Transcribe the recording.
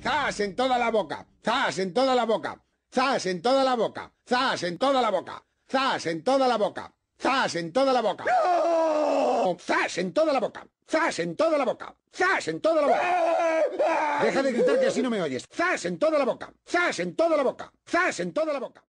¡Zas en toda la boca! ¡Zas en toda la boca! ¡Zas en toda la boca! ¡Zas en toda la boca! ¡Zas en toda la boca! ¡Zas en toda la boca! ¡No! ¡Zas en toda la boca! ¡Zas en toda la boca! ¡Zas en toda la boca! Deja de gritar que así no me oyes. ¡Zas en toda la boca! ¡Zas en toda la boca! ¡Zas en toda la boca!